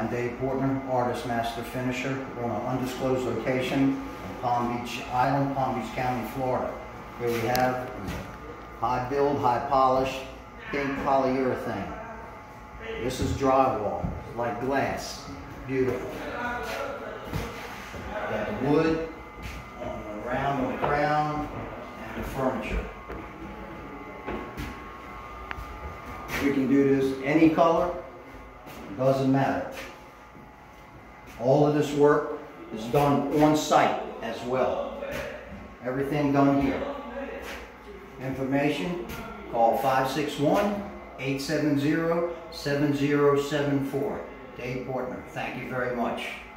I'm Dave Portner, artist, master finisher. We're on an undisclosed location in Palm Beach Island, Palm Beach County, Florida. Here we have high build, high polish, pink polyurethane. This is drywall, like glass, beautiful. Got the wood around the ground and the furniture. We can do this any color, doesn't matter. All of this work is done on site as well. Everything done here. Information, call 561-870-7074. Dave Portner, thank you very much.